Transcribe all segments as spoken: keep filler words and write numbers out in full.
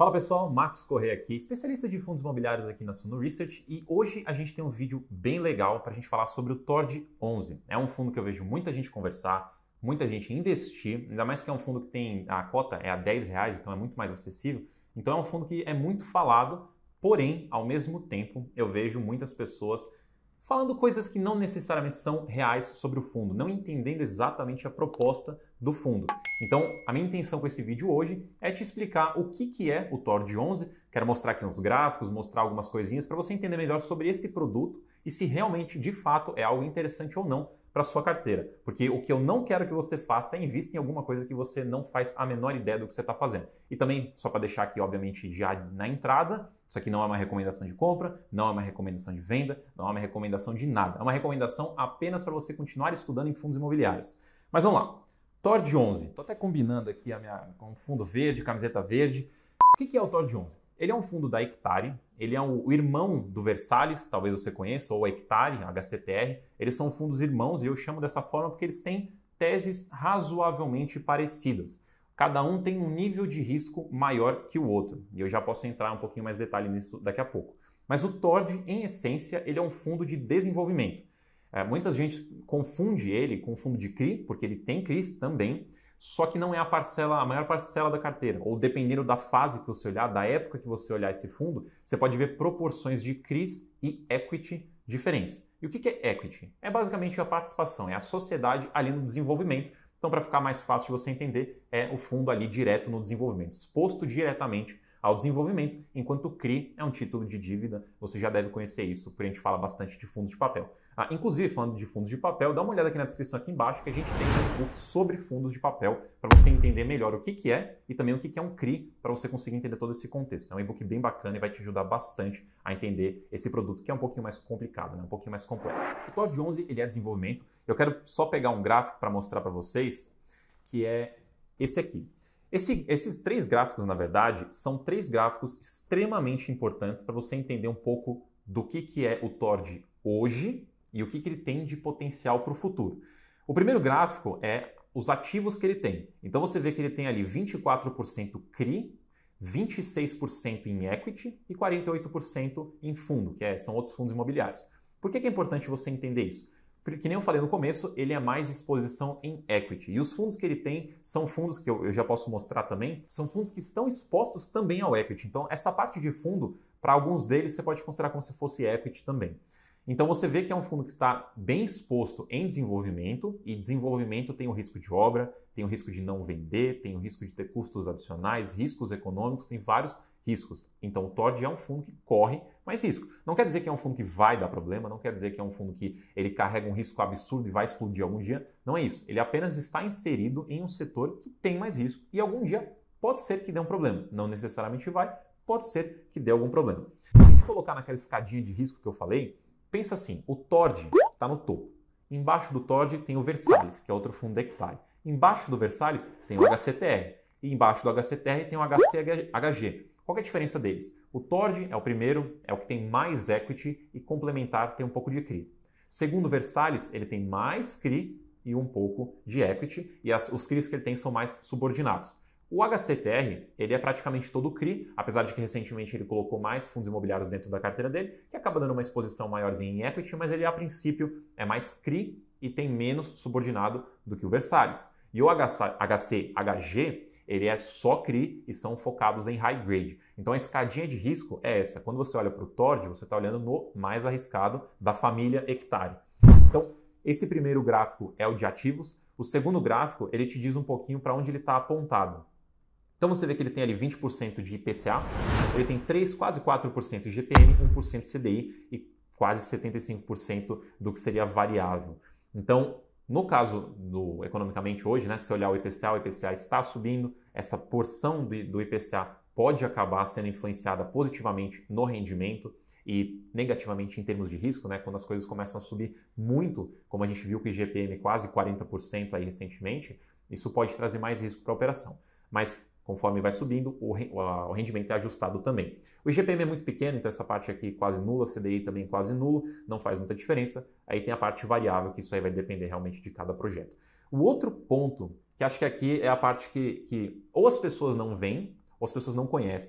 Fala pessoal, Marcos Correia aqui, especialista de fundos imobiliários aqui na Suno Research, e hoje a gente tem um vídeo bem legal para a gente falar sobre o T O R D onze. É um fundo que eu vejo muita gente conversar, muita gente investir, ainda mais que é um fundo que tem a cota é a dez reais, então é muito mais acessível. Então é um fundo que é muito falado, porém, ao mesmo tempo, eu vejo muitas pessoas falando coisas que não necessariamente são reais sobre o fundo, não entendendo exatamente a proposta do fundo. Então, a minha intenção com esse vídeo hoje é te explicar o que, que é o T O R D onze, quero mostrar aqui uns gráficos, mostrar algumas coisinhas para você entender melhor sobre esse produto e se realmente, de fato, é algo interessante ou não para sua carteira. Porque o que eu não quero que você faça é invista em alguma coisa que você não faz a menor ideia do que você está fazendo. E também, só para deixar aqui, obviamente, já na entrada, isso aqui não é uma recomendação de compra, não é uma recomendação de venda, não é uma recomendação de nada. É uma recomendação apenas para você continuar estudando em fundos imobiliários. Mas vamos lá. T O R D onze. Estou até combinando aqui a minha, com um fundo verde, camiseta verde. O que é o T O R D onze? Ele é um fundo da Hectare, ele é o irmão do Versalhes, talvez você conheça, ou a Hectare, H C T R. Eles são fundos irmãos e eu chamo dessa forma porque eles têm teses razoavelmente parecidas. Cada um tem um nível de risco maior que o outro. E eu já posso entrar um pouquinho mais em detalhe nisso daqui a pouco. Mas o T O R D, em essência, ele é um fundo de desenvolvimento. É, muita gente confunde ele com o fundo de C R I, porque ele tem C R Is também, só que não é a parcela, a maior parcela da carteira. Ou dependendo da fase que você olhar, da época que você olhar esse fundo, você pode ver proporções de C R Is e equity diferentes. E o que é equity? É basicamente a participação, é a sociedade ali no desenvolvimento. Então, para ficar mais fácil de você entender, é o fundo ali direto no desenvolvimento, exposto diretamente ao desenvolvimento, enquanto o C R I é um título de dívida, você já deve conhecer isso, porque a gente fala bastante de fundos de papel. Ah, inclusive, falando de fundos de papel, dá uma olhada aqui na descrição aqui embaixo que a gente tem um e-book sobre fundos de papel para você entender melhor o que, que é e também o que, que é um C R I para você conseguir entender todo esse contexto. É um e-book bem bacana e vai te ajudar bastante a entender esse produto que é um pouquinho mais complicado, né? Um pouquinho mais complexo. O T O R D onze ele é desenvolvimento. Eu quero só pegar um gráfico para mostrar para vocês, que é esse aqui. Esse, esses três gráficos, na verdade, são três gráficos extremamente importantes para você entender um pouco do que, que é o T O R D hoje e o que, que ele tem de potencial para o futuro. O primeiro gráfico é os ativos que ele tem. Então você vê que ele tem ali vinte e quatro por cento C R I, vinte e seis por cento em equity e quarenta e oito por cento em fundo, que é, são outros fundos imobiliários. Por que, que é importante você entender isso? Que nem eu falei no começo, ele é mais exposição em equity. E os fundos que ele tem são fundos que eu, eu já posso mostrar também, são fundos que estão expostos também ao equity. Então, essa parte de fundo, para alguns deles, você pode considerar como se fosse equity também. Então, você vê que é um fundo que está bem exposto em desenvolvimento, e desenvolvimento tem o risco de obra, tem o risco de não vender, tem o risco de ter custos adicionais, riscos econômicos, tem vários riscos. Então, o T O R D é um fundo que corre mais risco. Não quer dizer que é um fundo que vai dar problema, não quer dizer que é um fundo que ele carrega um risco absurdo e vai explodir algum dia. Não é isso. Ele apenas está inserido em um setor que tem mais risco e algum dia pode ser que dê um problema. Não necessariamente vai, pode ser que dê algum problema. Se a gente colocar naquela escadinha de risco que eu falei, pensa assim, o T O R D está no topo. Embaixo do T O R D tem o Versalhes, que é outro fundo da Hectare. Embaixo do Versalhes tem o H C T R. E embaixo do H C T R tem o H C H G. Qual é a diferença deles? O T O R D é o primeiro, é o que tem mais equity e complementar tem um pouco de C R I. Segundo o Versalhes, ele tem mais C R I e um pouco de equity e as, os C R Is que ele tem são mais subordinados. O H C T R, ele é praticamente todo C R I, apesar de que recentemente ele colocou mais fundos imobiliários dentro da carteira dele, que acaba dando uma exposição maiorzinha em equity, mas ele a princípio é mais C R I e tem menos subordinado do que o Versalhes. E o H C H G, ele é só C R I e são focados em high grade. Então a escadinha de risco é essa. Quando você olha para o T O R D, você está olhando no mais arriscado da família Hectare. Então, esse primeiro gráfico é o de ativos. O segundo gráfico, ele te diz um pouquinho para onde ele está apontado. Então você vê que ele tem ali vinte por cento de I P C A, ele tem três, quase quatro por cento de G P M, um por cento de C D I e quase setenta e cinco por cento do que seria variável. Então, no caso do economicamente hoje, né, se olhar o I P C A, o I P C A está subindo, essa porção do, do I P C A pode acabar sendo influenciada positivamente no rendimento e negativamente em termos de risco, né, quando as coisas começam a subir muito, como a gente viu com o I G P M quase quarenta por cento aí recentemente, isso pode trazer mais risco para a operação. Mas conforme vai subindo, o, o rendimento é ajustado também. O I G P M é muito pequeno, então essa parte aqui quase nula, C D I também quase nulo, não faz muita diferença. Aí tem a parte variável, que isso aí vai depender realmente de cada projeto. O outro ponto, que acho que aqui é a parte que, que ou as pessoas não veem, ou as pessoas não conhecem.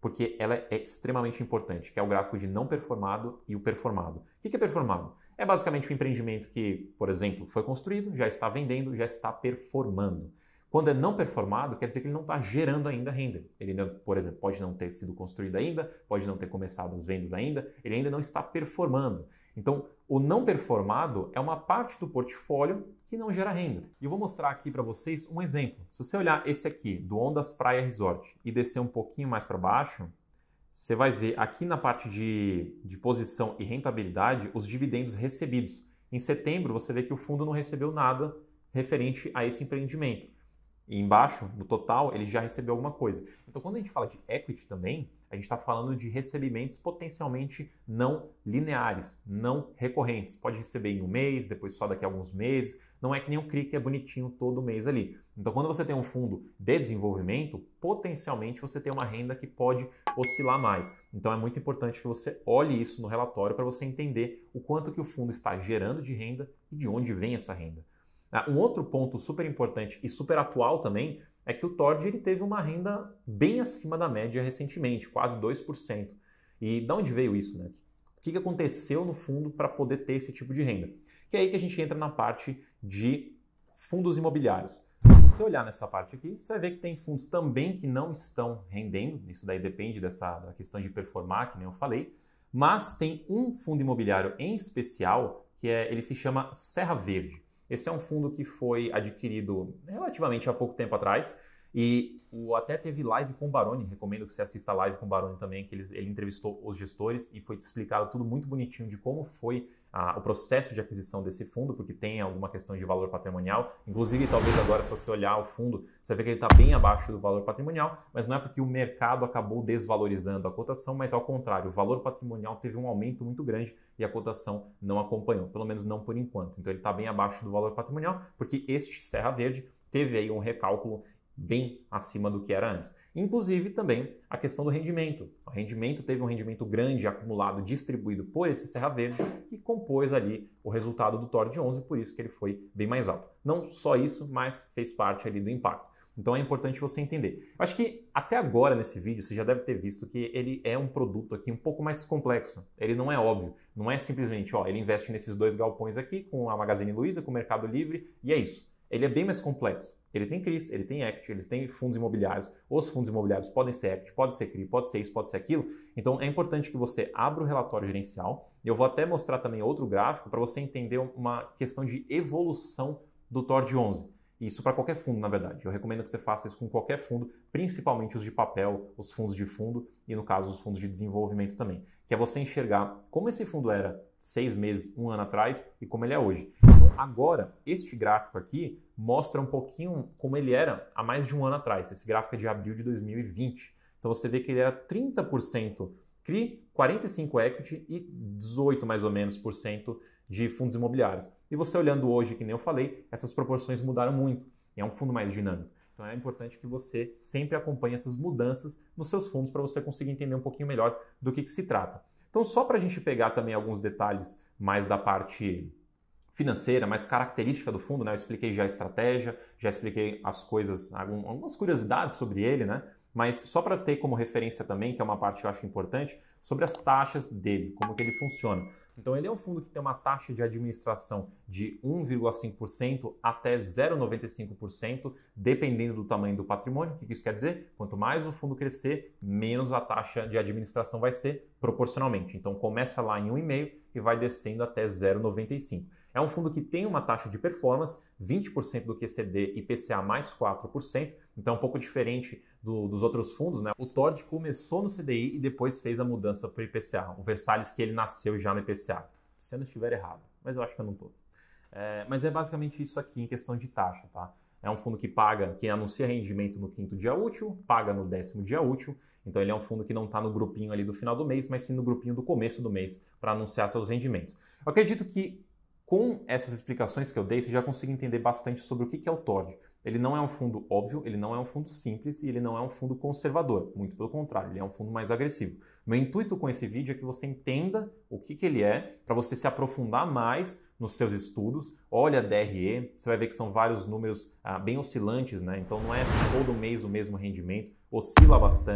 porque ela é extremamente importante, que é o gráfico de não performado e o performado. O que é performado? É basicamente um empreendimento que, por exemplo, foi construído, já está vendendo, já está performando. Quando é não performado, quer dizer que ele não está gerando ainda renda. Ele ainda, por exemplo, pode não ter sido construído ainda, pode não ter começado as vendas ainda, ele ainda não está performando. Então, o não performado é uma parte do portfólio que não gera renda. E eu vou mostrar aqui para vocês um exemplo. Se você olhar esse aqui, do Ondas Praia Resort, e descer um pouquinho mais para baixo, você vai ver aqui na parte de, de posição e rentabilidade os dividendos recebidos. Em setembro, você vê que o fundo não recebeu nada referente a esse empreendimento. E embaixo, no total, ele já recebeu alguma coisa. Então, quando a gente fala de equity também, a gente está falando de recebimentos potencialmente não lineares, não recorrentes. Pode receber em um mês, depois só daqui a alguns meses. Não é que nem o C R I que é bonitinho todo mês ali. Então, quando você tem um fundo de desenvolvimento, potencialmente você tem uma renda que pode oscilar mais. Então, é muito importante que você olhe isso no relatório para você entender o quanto que o fundo está gerando de renda e de onde vem essa renda. Um outro ponto super importante e super atual também é que o Tord ele teve uma renda bem acima da média recentemente, quase dois por cento. E de onde veio isso, né? O que aconteceu no fundo para poder ter esse tipo de renda? Que é aí que a gente entra na parte de fundos imobiliários. Se você olhar nessa parte aqui, você vai ver que tem fundos também que não estão rendendo, isso daí depende dessa da questão de performar, que nem eu falei, mas tem um fundo imobiliário em especial, que é, ele se chama Serra Verde. Esse é um fundo que foi adquirido relativamente há pouco tempo atrás e o, até teve live com o Baroni, recomendo que você assista a live com o Baroni também, que eles, ele entrevistou os gestores e foi explicado tudo muito bonitinho de como foi ah, o processo de aquisição desse fundo, porque tem alguma questão de valor patrimonial. Inclusive, talvez agora, se você olhar o fundo, você vai ver que ele está bem abaixo do valor patrimonial, mas não é porque o mercado acabou desvalorizando a cotação, mas ao contrário, o valor patrimonial teve um aumento muito grande e a cotação não acompanhou, pelo menos não por enquanto. Então ele está bem abaixo do valor patrimonial, porque este Serra Verde teve aí um recálculo bem acima do que era antes. Inclusive também a questão do rendimento. O rendimento teve um rendimento grande acumulado, distribuído por esse Serra Verde, que compôs ali o resultado do Tord onze, por isso que ele foi bem mais alto. Não só isso, mas fez parte ali do impacto. Então é importante você entender. Eu acho que até agora nesse vídeo você já deve ter visto que ele é um produto aqui um pouco mais complexo. Ele não é óbvio. Não é simplesmente, ó, ele investe nesses dois galpões aqui com a Magazine Luiza, com o Mercado Livre e é isso. Ele é bem mais complexo. Ele tem C R Is, ele tem equity, eles têm fundos imobiliários. Os fundos imobiliários podem ser equity, pode ser C R I, pode ser isso, pode ser aquilo. Então é importante que você abra o relatório gerencial. Eu vou até mostrar também outro gráfico para você entender uma questão de evolução do Tord onze. Isso para qualquer fundo, na verdade. Eu recomendo que você faça isso com qualquer fundo, principalmente os de papel, os fundos de fundo e, no caso, os fundos de desenvolvimento também. Que é você enxergar como esse fundo era seis meses, um ano atrás e como ele é hoje. Então, agora, este gráfico aqui mostra um pouquinho como ele era há mais de um ano atrás. Esse gráfico é de abril de dois mil e vinte. Então, você vê que ele era trinta por cento C R I, quarenta e cinco por cento equity e dezoito por cento mais ou menos por cento de fundos imobiliários. E você olhando hoje, que nem eu falei, essas proporções mudaram muito. E é um fundo mais dinâmico. Então é importante que você sempre acompanhe essas mudanças nos seus fundos para você conseguir entender um pouquinho melhor do que, que se trata. Então só para a gente pegar também alguns detalhes mais da parte financeira, mais característica do fundo, né? Eu expliquei já a estratégia, já expliquei as coisas, algumas curiosidades sobre ele, né? Mas só para ter como referência também, que é uma parte que eu acho importante, sobre as taxas dele, como que ele funciona. Então ele é um fundo que tem uma taxa de administração de um vírgula cinco por cento até zero vírgula noventa e cinco por cento, dependendo do tamanho do patrimônio. O que isso quer dizer? Quanto mais o fundo crescer, menos a taxa de administração vai ser proporcionalmente. Então começa lá em um vírgula cinco por cento e vai descendo até zero vírgula noventa e cinco por cento. É um fundo que tem uma taxa de performance, vinte por cento do Q C D e I P C A mais quatro por cento, então é um pouco diferente do, dos outros fundos, né? O Tord começou no C D I e depois fez a mudança para o I P C A. O Versalhes que ele nasceu já no I P C A. Se eu não estiver errado, mas eu acho que eu não estou. É, mas é basicamente isso aqui em questão de taxa, tá? É um fundo que paga, que anuncia rendimento no quinto dia útil, paga no décimo dia útil. Então ele é um fundo que não está no grupinho ali do final do mês, mas sim no grupinho do começo do mês para anunciar seus rendimentos. Eu acredito que com essas explicações que eu dei, você já consegue entender bastante sobre o que é o Tord. Ele não é um fundo óbvio, ele não é um fundo simples e ele não é um fundo conservador. Muito pelo contrário, ele é um fundo mais agressivo. Meu intuito com esse vídeo é que você entenda o que, que ele é, para você se aprofundar mais nos seus estudos. Olha a D R E, você vai ver que são vários números ah, bem oscilantes, né? Então não é todo mês o mesmo rendimento, oscila bastante.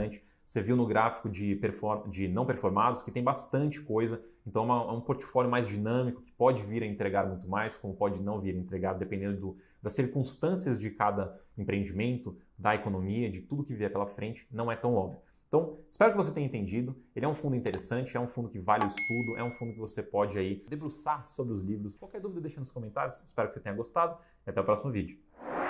Você viu no gráfico de, perform... de não performados que tem bastante coisa, então é, uma, é um portfólio mais dinâmico que pode vir a entregar muito mais, como pode não vir a entregar, dependendo do, das circunstâncias de cada empreendimento, da economia, de tudo que vier pela frente, não é tão óbvio. Então, espero que você tenha entendido. Ele é um fundo interessante, é um fundo que vale o estudo, é um fundo que você pode aí debruçar sobre os livros. Qualquer dúvida deixa nos comentários. Espero que você tenha gostado e até o próximo vídeo.